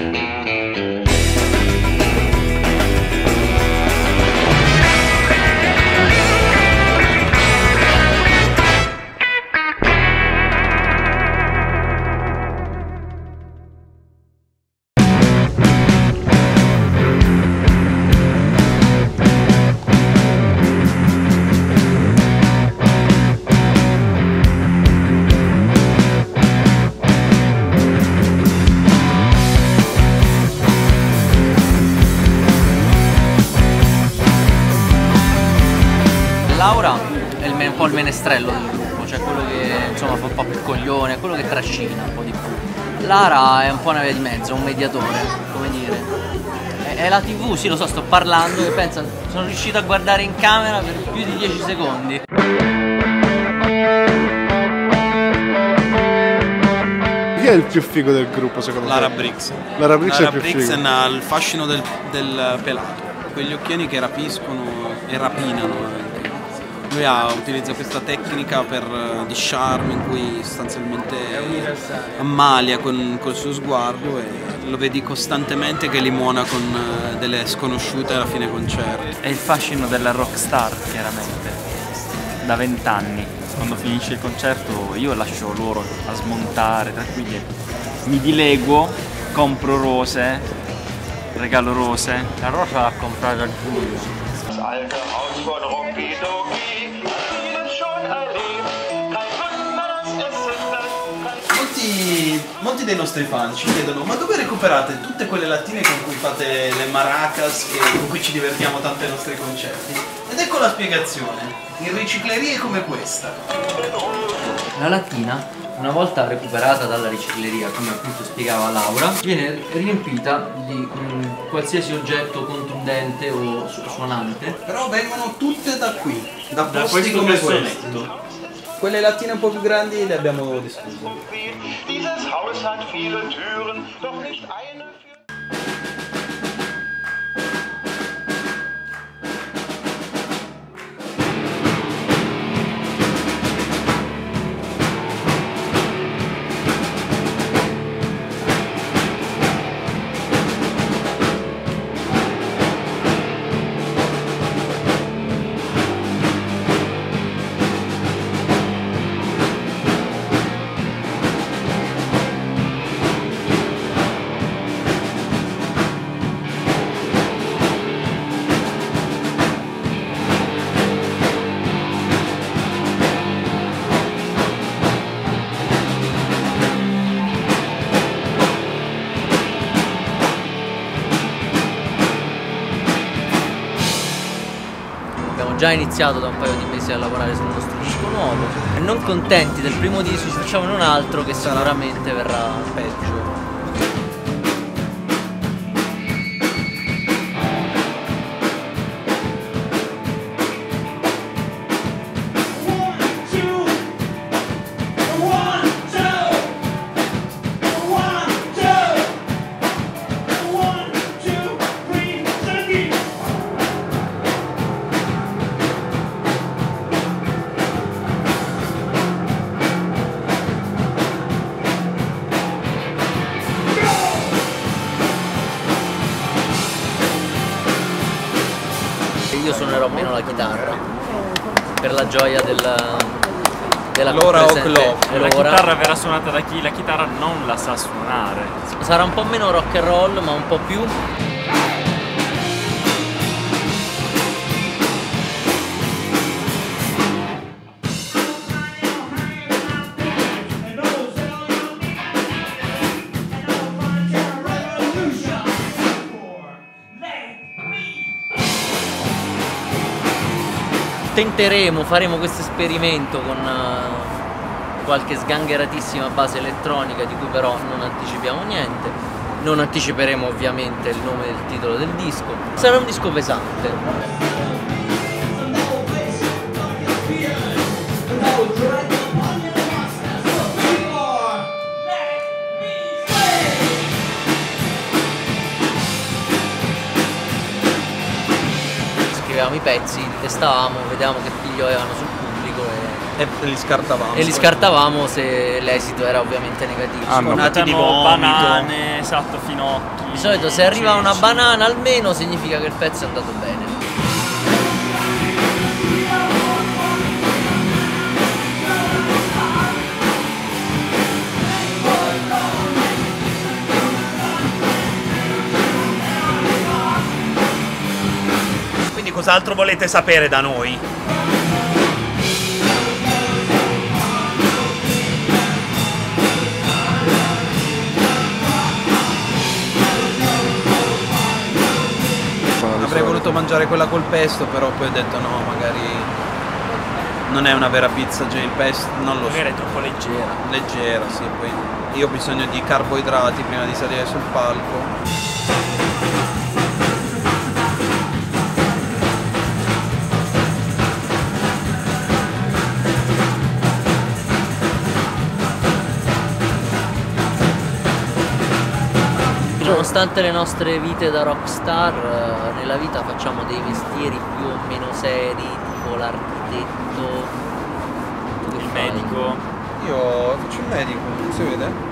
Laura è un po' il menestrello del gruppo, cioè quello che insomma fa un po' più coglione, quello che trascina un po' di più. Lara è un po' una via di mezzo, un mediatore, come dire. È la TV, sì lo so, sto parlando e pensa, sono riuscito a guardare in camera per più di 10 secondi. Chi è il più figo del gruppo secondo Lara te? Briggs. Lara Briggs è il più Briggs figo. ha il fascino del pelato, quegli occhioni che rapiscono e rapinano. Lui utilizza questa tecnica di charme in cui sostanzialmente ammalia col suo sguardo e lo vedi costantemente che limona con delle sconosciute alla fine concerti. È il fascino della rockstar, chiaramente, da 20 anni. Quando finisce il concerto io lascio loro a smontare, tranquilli, mi dileguo, compro rose, regalo rose. La rosa l'ha comprata Giulio. Molti dei nostri fan ci chiedono: ma dove recuperate tutte quelle lattine con cui fate le maracas e con cui ci divertiamo tanto ai nostri concerti? Ed ecco la spiegazione: in riciclerie come questa. La lattina, una volta recuperata dalla ricicleria, come appunto spiegava Laura, viene riempita di qualsiasi oggetto contundente o suonante. Però vengono tutte da qui, da posti questo come cassonetto. questo. Quelle lattine un po' più grandi le abbiamo discuse. Abbiamo già iniziato da un paio di mesi a lavorare sul nostro disco nuovo e non contenti del primo disco ci facciamo un altro che sicuramente verrà peggio. Io suonerò meno la chitarra per la gioia della L'ora presente. La chitarra verrà suonata da chi la chitarra non la sa suonare. Sarà un po' meno rock and roll ma un po' più. Faremo questo esperimento con qualche sgangheratissima base elettronica di cui però non anticipiamo niente. Non anticiperemo ovviamente il nome del titolo del disco. Sarà un disco pesante. Scrivevamo i pezzi, li testavamo, vedevamo che piglio avevano sul pubblico e E li scartavamo. E li scartavamo se l'esito era ovviamente negativo. Sconati di Mettiamo vomito. banane, esatto, finocchi. Di solito se arriva una ceci. banana almeno significa che il pezzo è andato bene. Quindi cos'altro volete sapere da noi? Avrei voluto mangiare quella col pesto, però poi ho detto no, magari non è una vera pizza, già il pesto, non lo so. Magari è troppo leggera. Leggera, sì, poi io ho bisogno di carboidrati prima di salire sul palco. Nonostante le nostre vite da rockstar, nella vita facciamo dei mestieri più o meno seri, tipo l'architetto, tu che Il fai? medico. Io faccio il medico, si vede?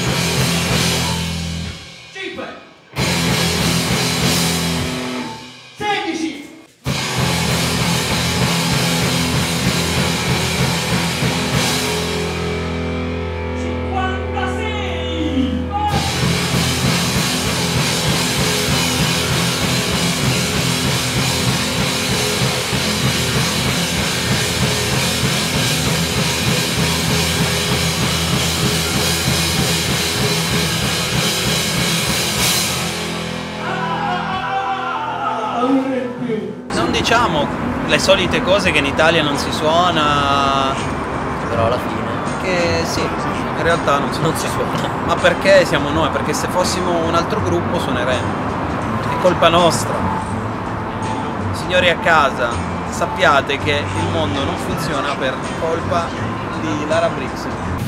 Non diciamo le solite cose che in Italia non si suona, Però alla fine che sì, in realtà non non si suona. Ma perché siamo noi? Perché se fossimo un altro gruppo suoneremmo. È colpa nostra. Signori a casa, sappiate che il mondo non funziona per colpa di Lara Brix.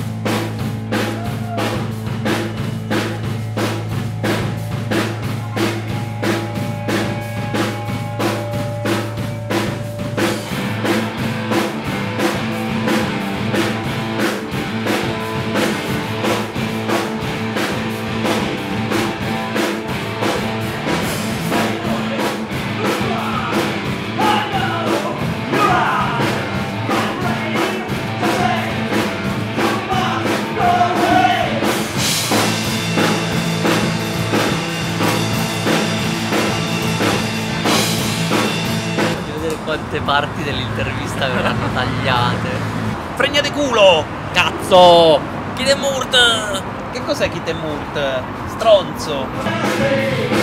Voglio vedere quante parti dell'intervista verranno tagliate. Fregna di culo! Cazzo! Kidemurt! Che cos'è Kitemurt? Stronzo!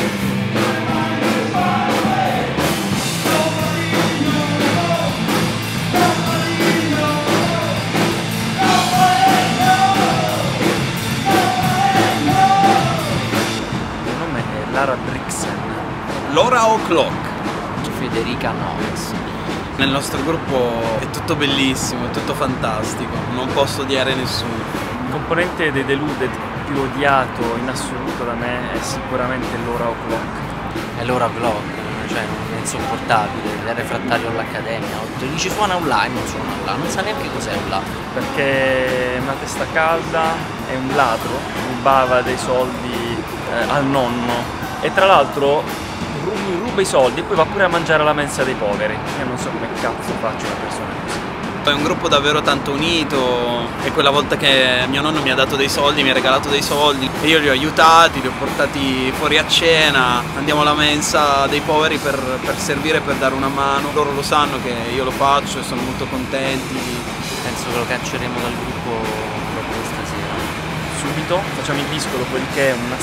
Il nome è Lara Brixen. Laura O'Clock. Federica Nox. Nel nostro gruppo è tutto bellissimo, è tutto fantastico. Non posso odiare nessuno. Il componente dei Deluded più odiato in assoluto da me è sicuramente Laura O'Clock. È l'ora vlog, cioè è insopportabile, è refrattario all'accademia. Dici suona un là e non suona un là, non sa neanche cos'è un là. Perché è una testa calda, è un ladro, rubava dei soldi al nonno e tra l'altro ruba i soldi e poi va pure a mangiare alla mensa dei poveri. Io non so come cazzo faccia una persona così. È un gruppo davvero tanto unito e quella volta che mio nonno mi ha dato dei soldi, mi ha regalato dei soldi e io li ho aiutati, li ho portati fuori a cena, andiamo alla mensa dei poveri per servire, per dare una mano. Loro lo sanno che io lo faccio e sono molto contenti. Penso che lo cacceremo dal gruppo proprio stasera. Subito facciamo il disco, dopodiché una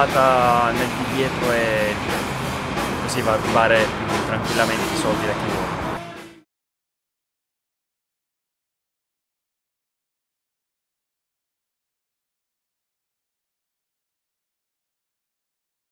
stampata nel di dietro e così va a rubare più tranquillamente i soldi da chi vuole.